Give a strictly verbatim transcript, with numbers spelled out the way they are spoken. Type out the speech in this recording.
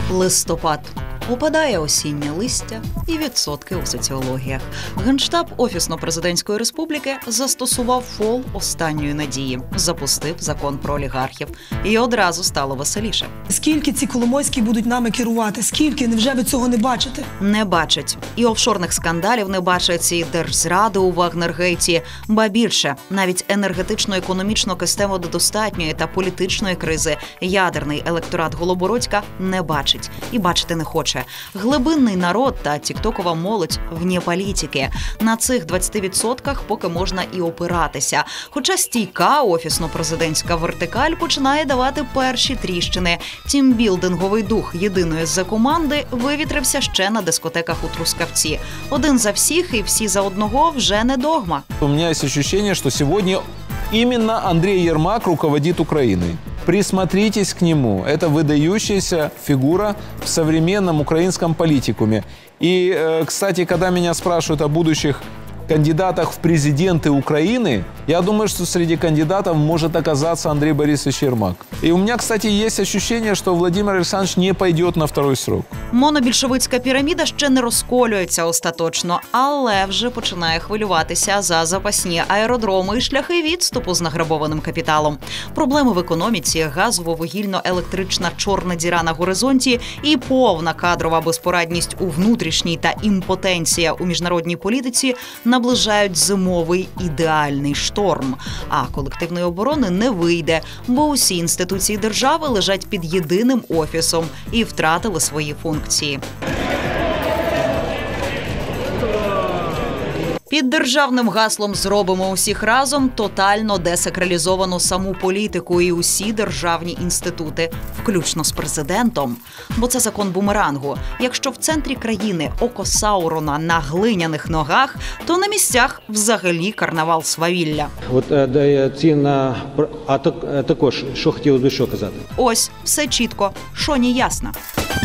Листопад. Опадає осіннє листя і відсотки у соціологіях. Генштаб Офісно-президентської республіки застосував фол останньої надії. Запустив закон про олігархів. І одразу стало веселіше. Скільки ці Коломойські будуть нами керувати? Скільки? Невже ви цього не бачите? Не бачать. І офшорних скандалів не бачать, і держзради у Вагнергейті. Ба більше, навіть енергетично-економічно-кистево-достатньої та політичної кризи ядерний електорат Голобородька не бачить. І бачити не хоче. Глибинний народ та тіктокова молодь вне політики. На цих двадцяти відсотках поки можна і опиратися. Хоча стійка офісно-президентська вертикаль починає давати перші тріщини. Тімбілдинговий дух єдиної з-за команди вивітрився ще на дискотеках у Трускавці. Один за всіх і всі за одного вже не догма. У мене є відчуття, що сьогодні іменно Андрій Єрмак руководить Україною. Присмотритесь к нему. Это выдающаяся фигура в современном украинском политикуме. И, кстати, когда меня спрашивают о будущих кандидатах в президенты Украины, я думаю, что среди кандидатов может оказаться Андрей Борисович Ермак. И у меня, кстати, есть ощущение, что Владимир Александрович не пойдет на второй срок. Монобільшовицька піраміда ще не розколюється остаточно, але вже починає хвилюватися за запасні аеродроми і шляхи відступу з награбованим капіталом. Проблеми в економіці, газово-вугільно-електрична чорна діра на горизонті і повна кадрова безпорадність у внутрішній та імпотенція у міжнародній політиці наближають зимовий ідеальний шторм. А колективної оборони не вийде, бо усі інституції держави лежать під єдиним офісом і втратили свої функції. Під державним гаслом «Зробимо усіх разом» тотально десакралізовано саму політику і усі державні інститути, включно з президентом. Бо це закон бумерангу. Якщо в центрі країни око Саурона на глиняних ногах, то на місцях взагалі карнавал свавілля. От ці на а також що хотіли би що казати? Ось все чітко, що не ясно.